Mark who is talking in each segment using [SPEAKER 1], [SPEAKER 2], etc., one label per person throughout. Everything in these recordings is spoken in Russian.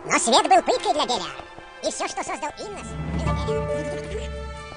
[SPEAKER 1] Но свет был пыткой для Геля, и все, что создал Иннос, было Геля.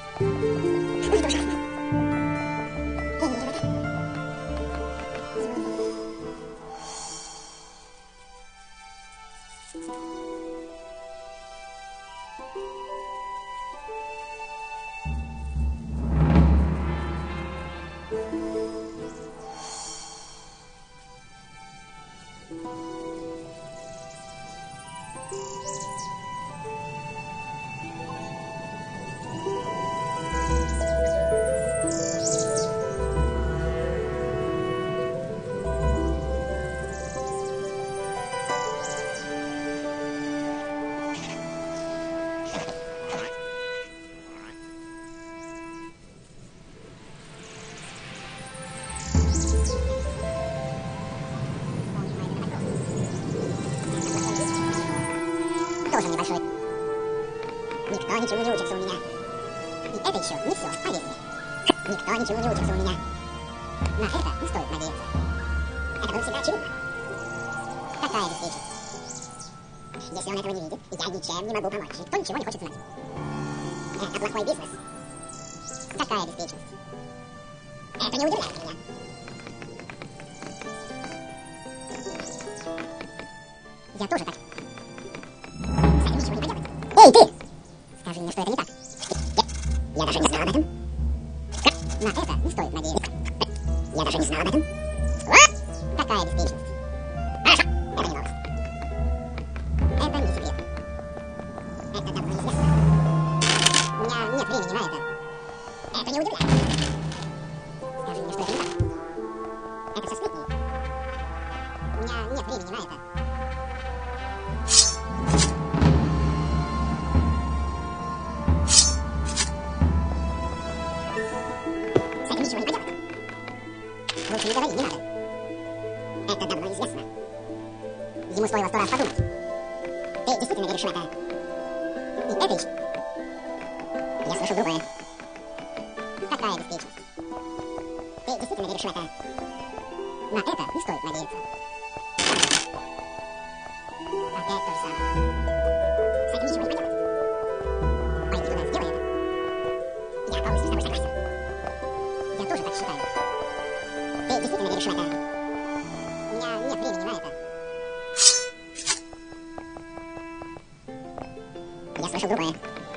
[SPEAKER 1] Тоже небольшой. Никто ничего не учится у меня. И это еще не все, поверьте. Никто ничего не учится у меня. На это не стоит надеяться. Это было всегда очевидно. Какая беспечность. Если он этого не видит, я ничем не могу помочь. Никто ничего не хочет знать. Это плохой бизнес. Какая беспечность. Это не удивляет меня. Я тоже так. Эй, ты! Скажи мне, что это не так. Я даже не знал об этом. На это не стоит надеяться. Я даже не знал об этом. Какая беспечность. Хорошо, это не новость. Это не секрет. Это давно известно. У меня нет времени на это. Это не удивляет. Скажи мне, что это не так. Это все сплетни. У меня нет времени на это. Лучше не говори, не надо. Это давно известно. Ему стоило 100 раз подумать. Ты действительно веришь в это? И это еще. Я слышу другое. Какая беспечность. Ты действительно веришь в это? На это не стоит надеяться. Опять то же самое. С этим ничего не поделать. Пойди туда, сделай это. Я полностью с тобой согласен. Я тоже так считаю. Ты действительно веришь в это? У меня нет времени на это. Я слышу другое.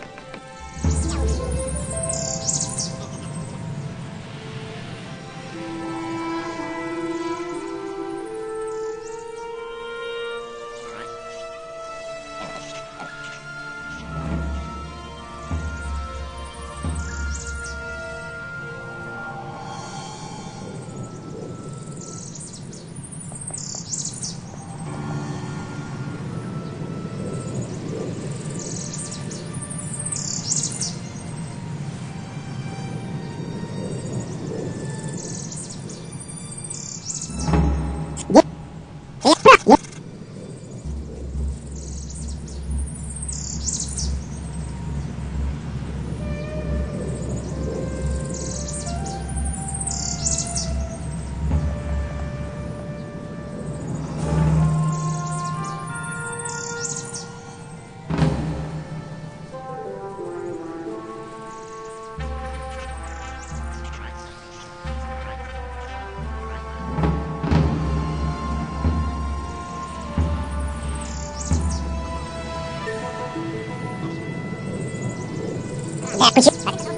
[SPEAKER 1] Почему?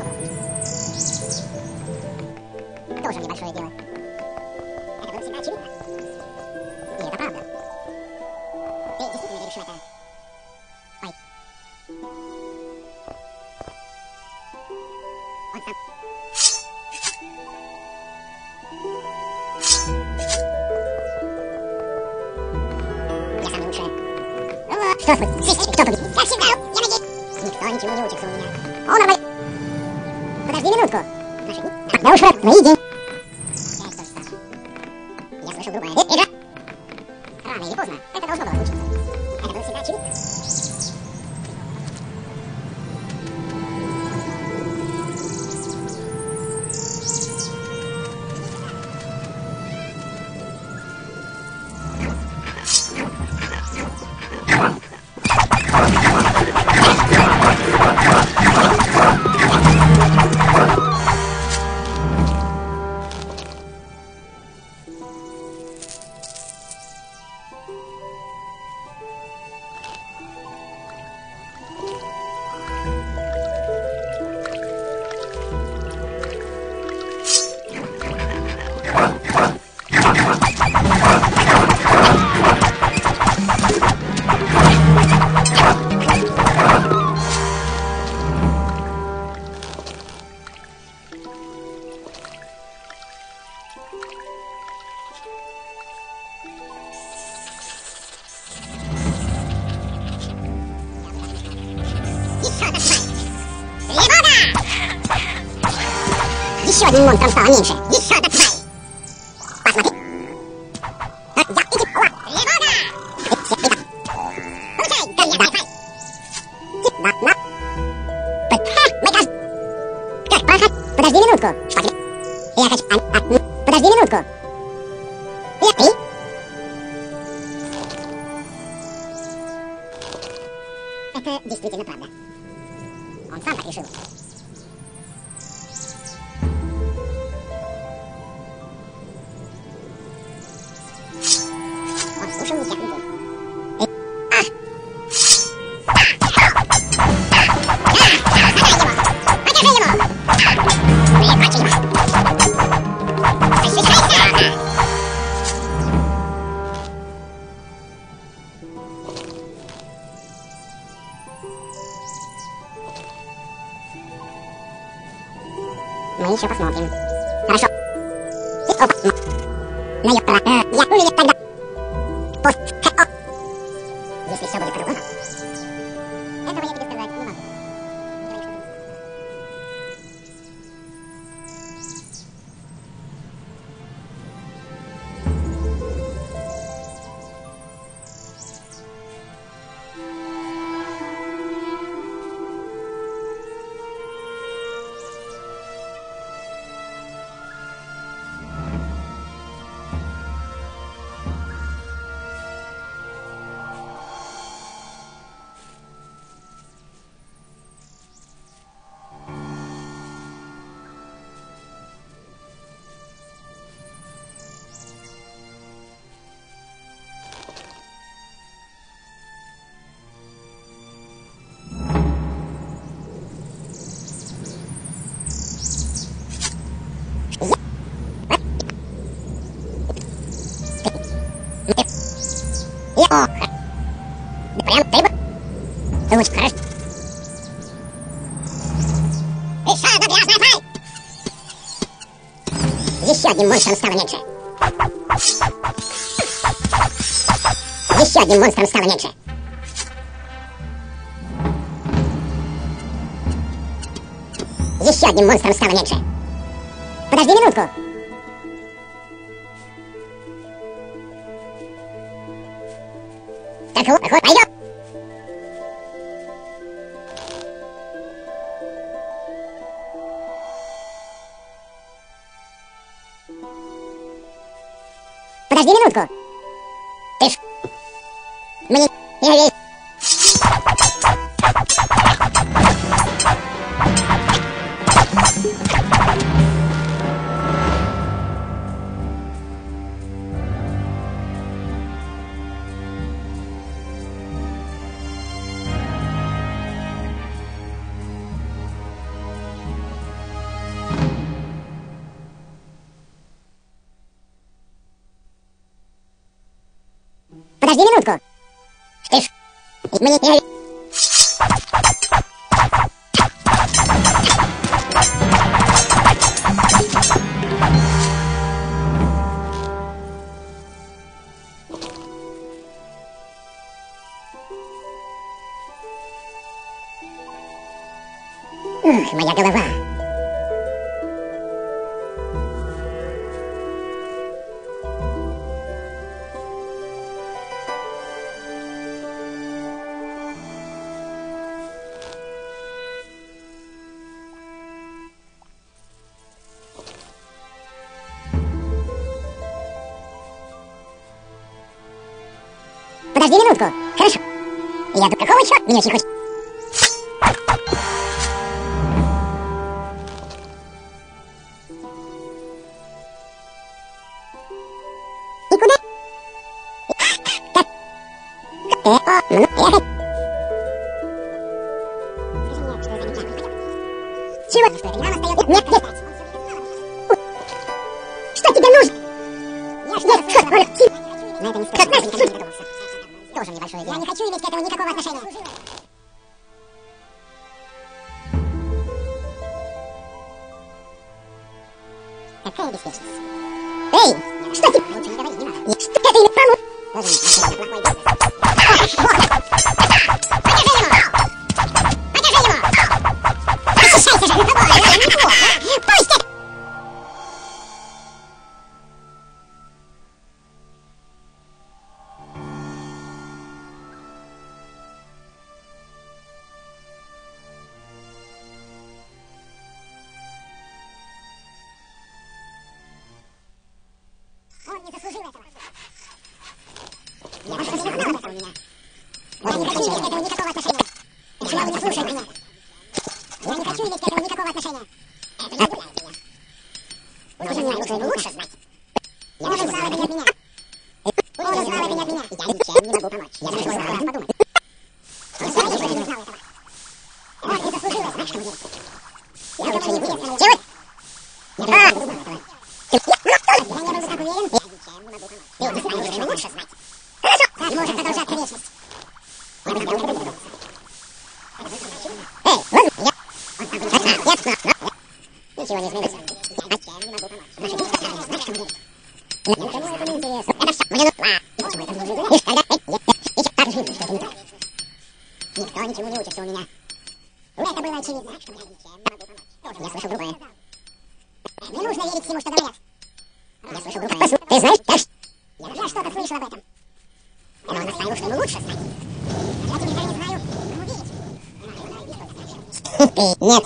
[SPEAKER 1] Тоже небольшое дело. Это было всегда очевидно. И это правда. Ты действительно веришь в это? Ой. Он сам. Я самый лучший. Вот. Что случилось? Кто победил? Как всегда, я надеюсь. Никто ничего не учится у меня. Он нормально. Подожди минутку. Да уж, брат, твои деньги. Опять то же самое. Я слышу другое. Игра. Рано или поздно это должно было случиться. Это было всегда очевидно. Еще одним монстром стало меньше. Еще одна тварь. Посмотри. Я иди. О, тревога! Получай, говняная тварь. Да. Майказ. Как пахать? Подожди минутку. Что тебе? Я хочу... Подожди минутку. И ты? Это действительно правда. Он сам так решил. Он слушал не тех людей. Покажи ему! Прикончи его! Защищайся! Мы еще посмотрим. Хорошо. Опа. Я уверен тогда. Если все будет по-другому. Этого я тебе сказать не могу. О, прям ты бы. Ты лучше скажешь. Еще одна грязная тварь! Еще одним монстром стало меньше. Еще одним монстром стало меньше. Еще одним монстром стало меньше. Подожди минутку. Так, вот, пойдем. Подожди минутку. Ты ж... Мне не верь. Подожди минутку. Ты ж... Мне не верь. Ух, моя голова. Подожди минутку. Хорошо. Я тут какого черта? Мне очень хочется. И куда? Как? Ну, ехать. Чего? Нет, нет. Что тебе нужно? Нет, черт, он... На это не стоит. Как знаешь, тоже небольшое дело. Я не хочу иметь к этому никакого отношения. Какая беспечность. Эй, что ты? Лучше не говори, не надо. Нет, что это имя помог? Тоже не плохой бизнес. Покажи ему! Покажи ему! Защищайся же! Ой, неплохо! Пусть это... Он не заслужил этого. Я даже не знал этого у меня. Я не хочу иметь к этому никакого отношения. Почему вы не слушаете меня? Я не хочу иметь к этому никакого отношения. Это не пугает меня. Но я знаю, что ему лучше знать. Он узнал это не от меня. Он узнал это не от меня. Я ничем не могу помочь. Я даже не раз подумать. Я не знал этого. Он не заслужил этого. Знаешь, что он делает? Я лучше не буду. Чего? Я даже не знал этого. Я не был так уверен. Я ничем не могу помочь. Ты не знаешь, что ему лучше знать. Хорошо. Так может продолжаться вечность. Я бы хотел это выдумать. Эй, ладно, я... Ничего не изменится. Я ничем не могу помочь. Наши дети старались, знаешь, что он делает? Никому это не интересно. Это все, мне нужно... И почему это не нужно? Лишь когда... Я так же видно, что это не так. Никто ничему не учится у меня. Это было очевидно, что я ничем не могу помочь. Я слышал другое. Не нужно верить всему, что говорят. Я слышал другое. Послушай, ты знаешь, так... Я что-то слышал об этом. Но он настаивал, что ему лучше знать. Я теперь не знаю, кому верить. Нет.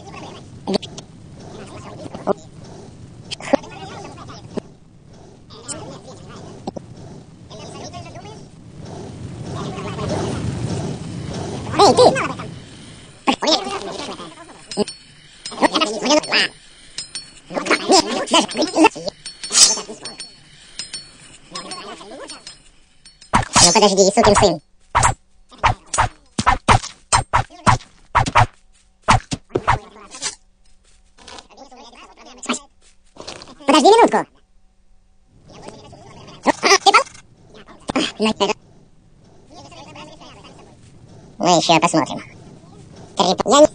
[SPEAKER 1] Эй, ты! Ну подожди, сукин сын. Подожди минутку. Мы еще посмотрим. Я не...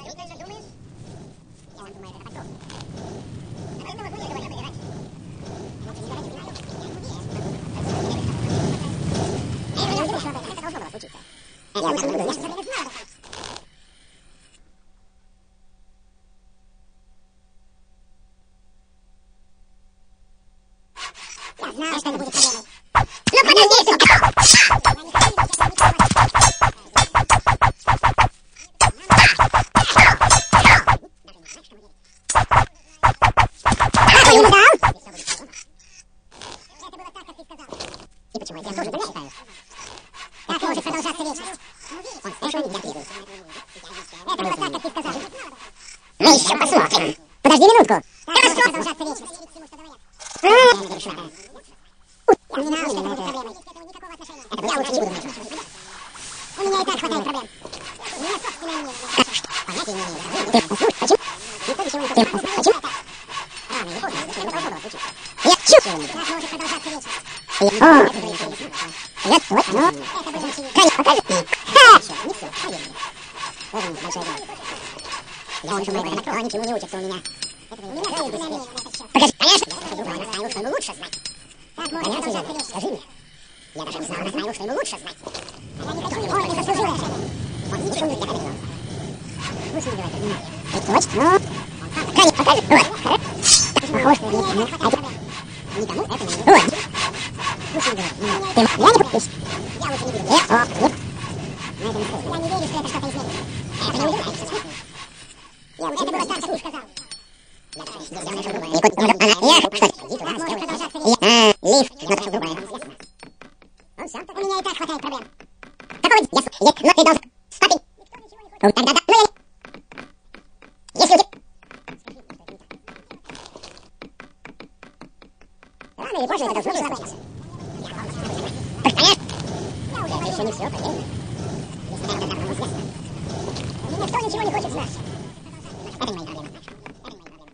[SPEAKER 1] Я знаю, что не будет проблемой. Ну подожди, сука! Ты ему дал? Это было так, как ты сказал. И почему я тоже так считаю? Так может продолжаться вечность. Он слышал меня требует. Это было так, как ты сказал. Мы еще посмотрим. Подожди минутку. Хорошо. Продолжаться вечность. Я не решу это. Я не знал, что это будет проблемой. Это я лучше не буду решать. У меня и так хватает проблем. У меня собственное мнение. Понятия не имею. Ты послушай, почему? Никто ничего не хочет. Почему? Рано или поздно, если ему должно было случиться. Я чувствую. Так может продолжаться вечность. Я вот, ну. Это было очевидно. Конечно, покажи. Ха! Не все, поверь мне. Тоже большое дело. Я слышу много, никто ничему не учится у меня. У меня собственное мнение на этот счет. Покажи, конечно. Я слышу другое, настаивал, что ему лучше знать. Так может продолжаться вечность. Скажи мне. Я даже не знал, настаивал, что ему лучше знать. Я не хочу, он не заслужил это. Он не шумит, я так и знал. Лучше не говори. Это точно, но... Конечно, покажи. Вот. Похож, что я не знаю. Никому это не нужно. Вот. Лучше не говори. Ты, я не подпись. Я лучше не буду. Нет. На это не стоит. Я не верю, что это что-то изменит. Это не уйдет. Это было так, как ты сказал. Я даже не сделал ничего другое. Я, кстати, иди туда, сделай. Лифт, я нашел другое. Он сам так. У меня и так хватает проблем. Какого? Но ты должен... Стопить. Тогда да. Ну я не... Есть люди. Рано или позже это должно было случиться. Так, конечно. Это еще не все, поверь мне. Если это давно известно. Никто ничего не хочет знать. Это не мои проблемы, знаешь? Это не мои проблемы.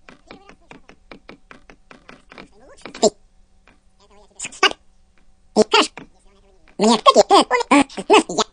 [SPEAKER 1] Ты. Стоп. Ты скажешь? Мне какие? Я.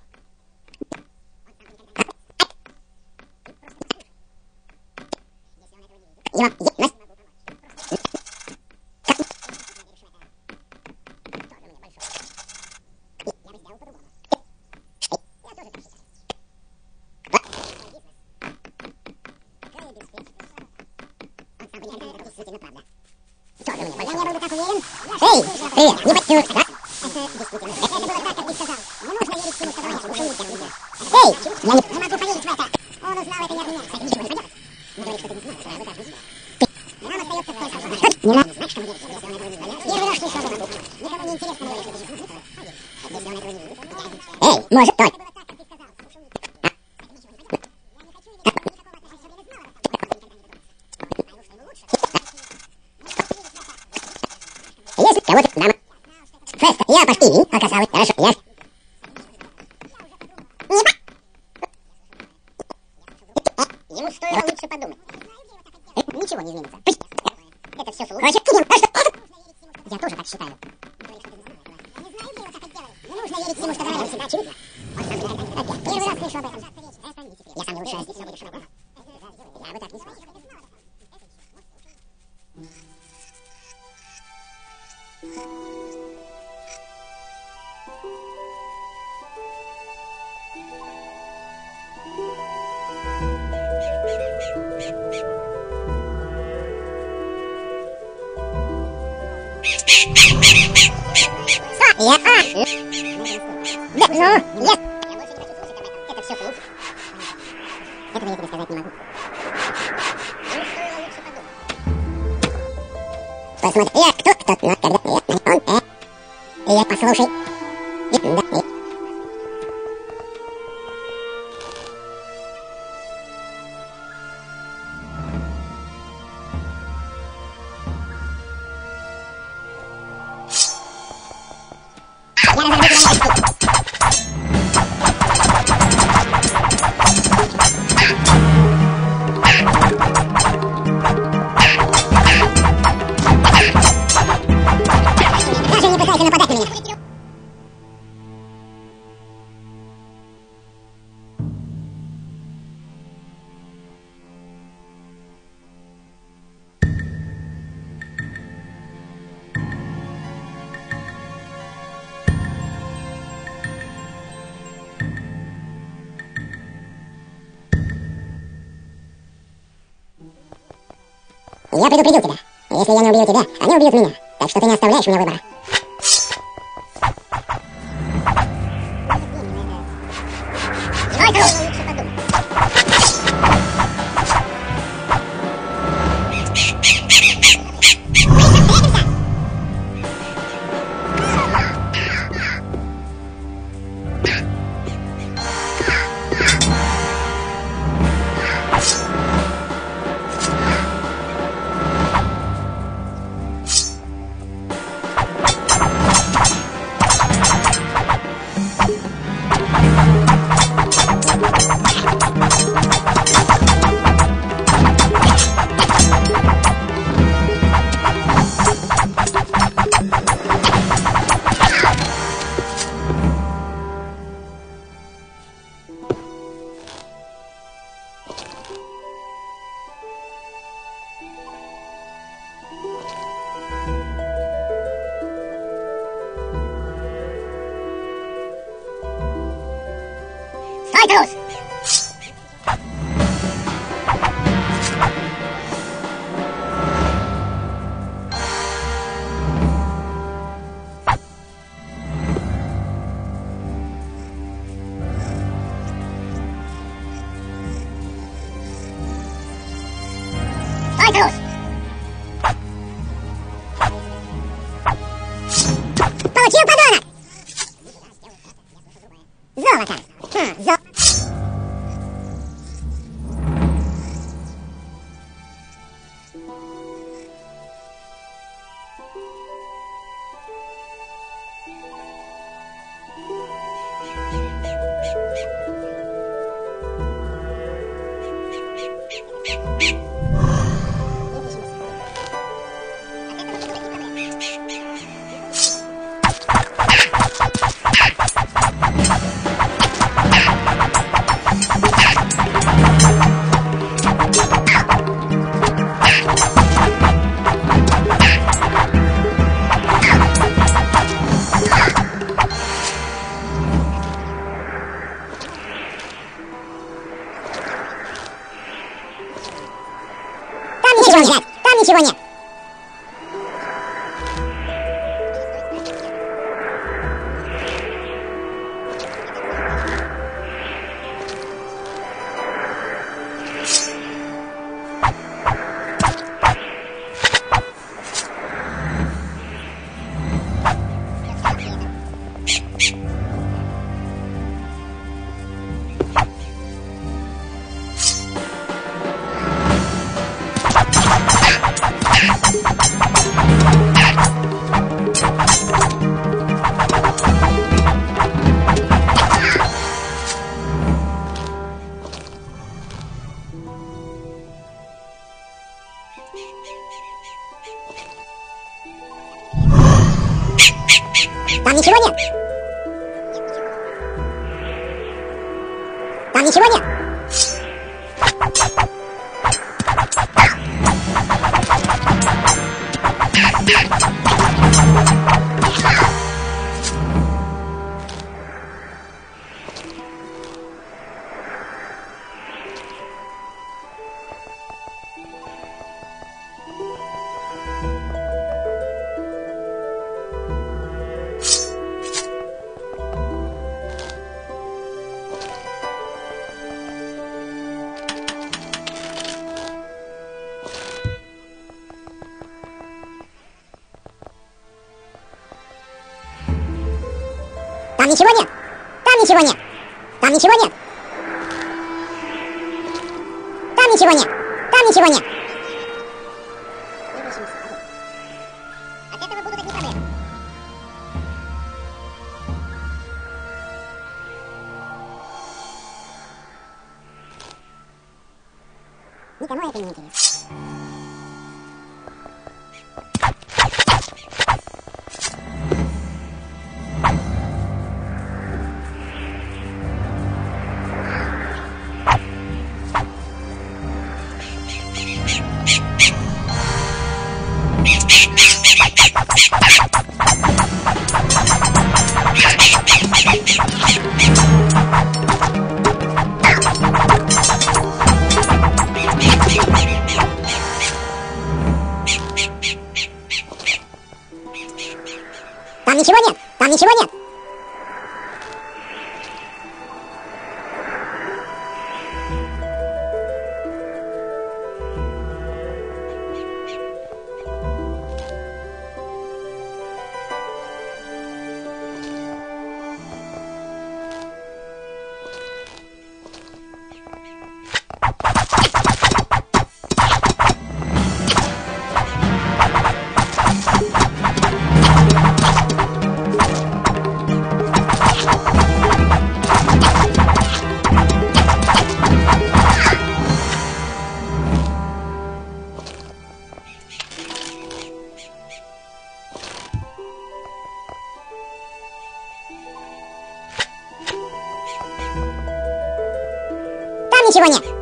[SPEAKER 1] Эй, привет, не подтянуть, да? Это было так, как ты сказал. Не нужно верить всему, что говорят, уж не тебя. Эй, я не могу поверить в это. Он узнал это не от меня. Кстати, ничего не поделать. Не говорит, что ты не знаешь, а вы так не знаете. Нам остается только знать. Не надо знать, что мы делаем, если он этого не знает. Первый раз слышу об этом. Никому не интересно говорить, что ты не знаешь. Если он этого не видит. Эй, может, Толь. Если кого-то дама. Феста, я почти не оказалась. Хорошо, я... Ему стоило лучше подумать. Ничего не изменится. Это все слухи. Я тоже так считаю. Не нужно верить всему, что говорят. Всегда очевидно. Первый раз слышу об этом. Я сам не лучше, а здесь все будет широко. Я бы так не смог. Да, ну, я больше не хочу слушать об этом. Это все слух. Этого я тебе сказать не могу. Посмотри, я кто, но когда он, я послушай. Да, даже не пытайся нападать на меня. Я предупредил тебя. Если я не убью тебя, они убьют меня. Так что ты не оставляешь мне выбора. Твой труд! Лучше подумай. Стой, трус! Стой, трус! Получил, подонок! Золото! Золото! ничего нет. Там ничего нет. Там ничего нет. Там ничего нет. Там ничего нет. Там ничего нет. Там ничего нет. От этого будут одни проблемы. Никому это не интересно. Там ничего нет. Там ничего нет. Там ничего нет.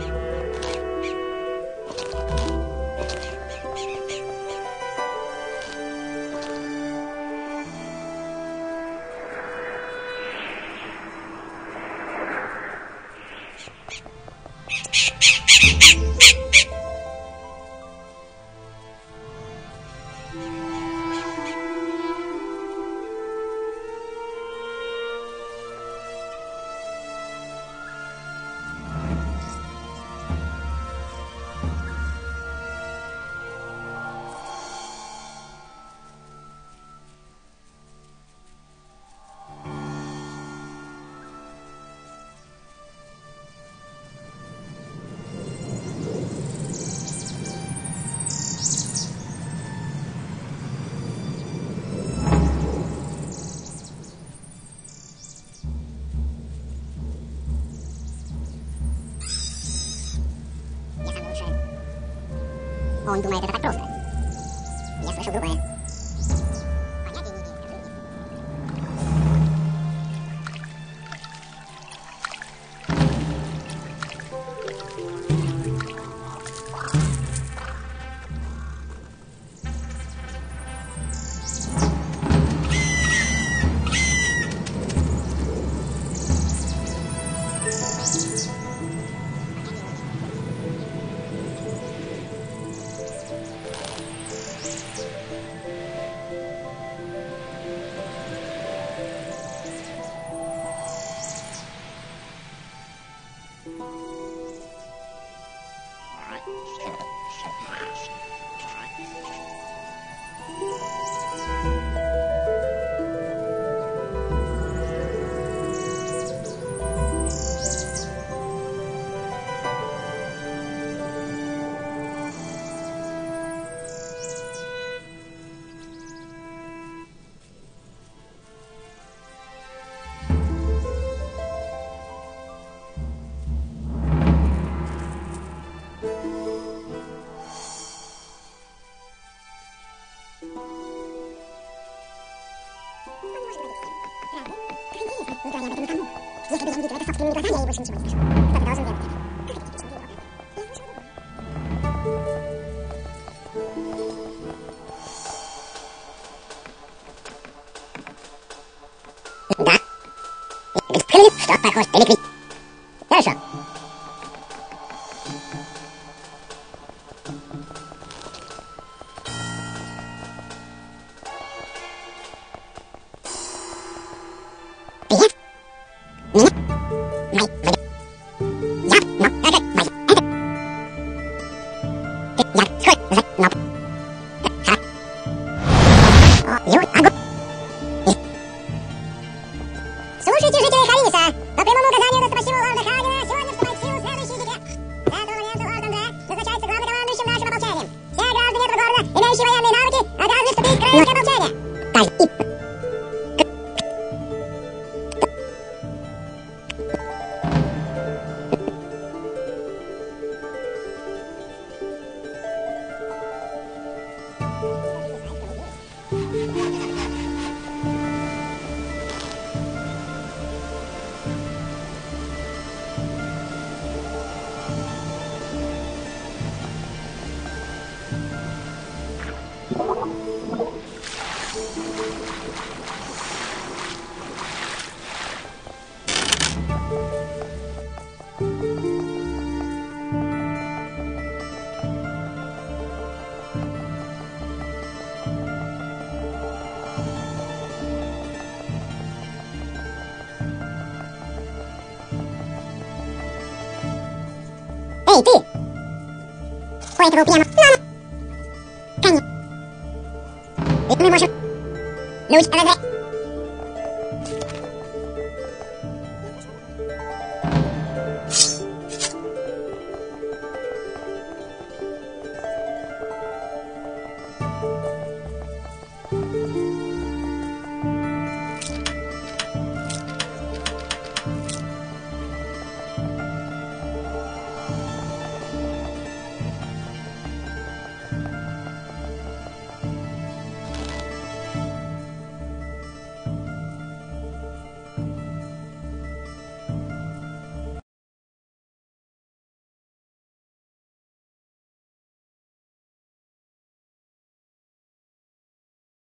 [SPEAKER 1] Он думает, это так просто. Я слышал другое. Понятия не имею, скажи мне. Да. Что, похож, реликвий? Хорошо. Привет. Меня? Май, май. Я, но, ага, май. Это. Ты, я, сход, за, но. Ха. О, ю, агу. Слушайте, жители Хариса, по прямому указанию достопочтимого лорда Хагена, сегодня вступает в силу следующий декрет. С этого момента лордом Д назначается главнокомандующим нашим ополчением. Все граждане этого города, имеющие военные навыки, обязаны вступить в королевское ополчение. Эй, ты! У этого упрямо. Конечно. Ведь мы можем... Луч, она